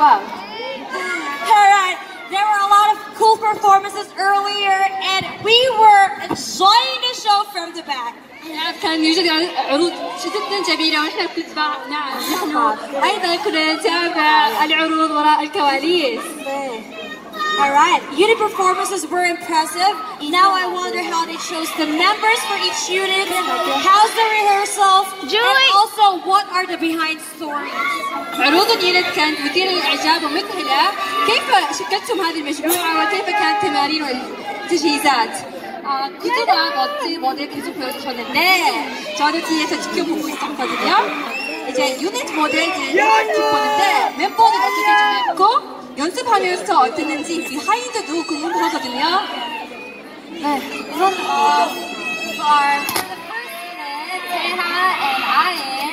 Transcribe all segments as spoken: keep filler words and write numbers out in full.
love. Alright, there were a lot of cool performances earlier and we were enjoying the show from the back. كان يوجد عروض جدا جميلة ونحن كنا نحن أيضا كنا نتابع العروض وراء الكواليس. Alright, unit performances were impressive. Now I wonder how they chose the members for each unit, how's the rehearsal, and also what are the behind stories. عروض اليونت كانت مثيرة للإعجاب ومذهلة. كيف شكلتم هذه المجموعة وكيف كانت التمارين والتجهيزات؟ 아, 그동안 멋진 모델 계속 보여주셨는데 저도 뒤에서 지켜보고 있었거든요. 이제 유닛 모델들을 지켜보는데 멤버는 어떻게 지냈고 연습하면서 어땠는지 비하인드도 궁금하거든요. 네, 우선 어, for the first unit, Taeha and Ain.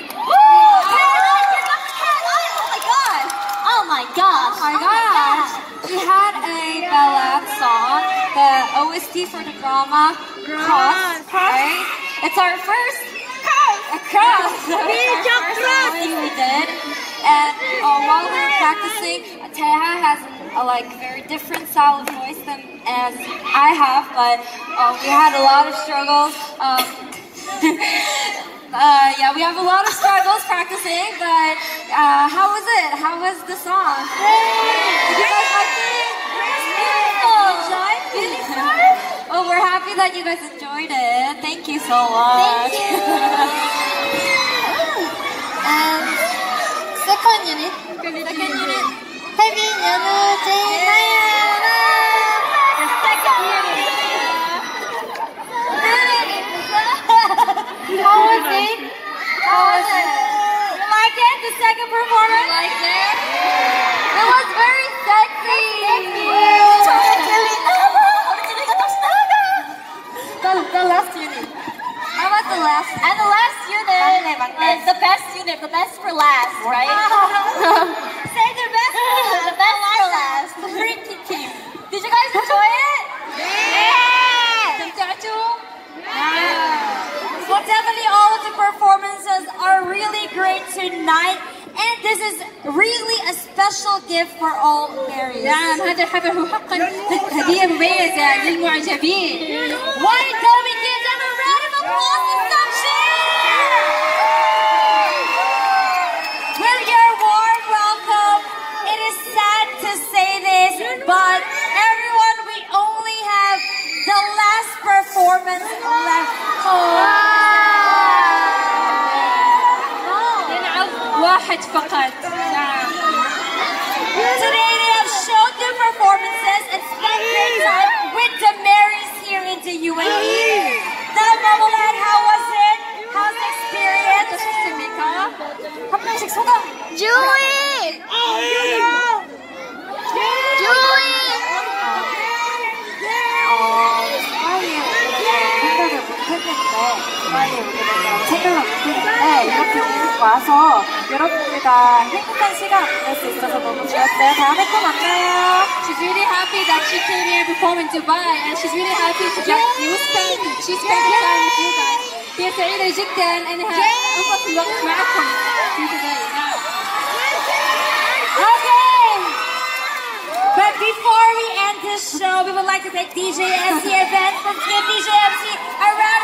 Oh my gosh! Oh my gosh! We had a ballad song, the O S T for the drama Cross, right? It's our first a cross. We just crossed. We did, and uh, while we were practicing, Taeha has a like very different style of voice than as I have, but uh, we had a lot of struggles. Um, Uh, yeah, we have a lot of struggles practicing, but uh, how was it? How was the song? Did you guys like it? Beautiful! Beautiful? Well, we're happy that you guys enjoyed it. Thank you so much. Thank you. And second unit. Second unit. Haemin, Yeonu, Jae, Nayeon. The second unit. How was it? How was it? You like it? The second performance? You liked it? It was very sexy. the, the last unit. How about the last? And the last unit was the best unit, the best for last, right? Say the best for the best for last. The Pretty team. Did you guys enjoy it? Yeah! Yeah! Well, definitely all of the performances are really great tonight. And this is really a special gift for all Marys. نعم هذا الحفل هو حقا هدية مميزة للمعجبين. Why don't we give them a round of applause and some cheers? With your warm welcome, it is sad to say this, but everyone, we only have the last performance left. واحد فقط. نعم. Today they have shown their performances and spent great time with the Marys here in the U A E. Now, Momoland, how was it? How's the experience? 어떠셨습니까? 한 명씩 소감. Julie! Julie! 생각을 못했는데 많이 생각을 못했는데 이렇게 와서 여러분들과 행복한 시간 보낼 수 있어서 너무 좋았어요. 다음에 또 만나요. She's really happy that she came here to perform in Dubai, and she's really happy to that you spent she spent the time with you guys. هي سعيدة جدا انها انقضت الوقت معكم في دبي. Okay. But before we end this show, we would like to thank D J M C Event for giving D J M C a round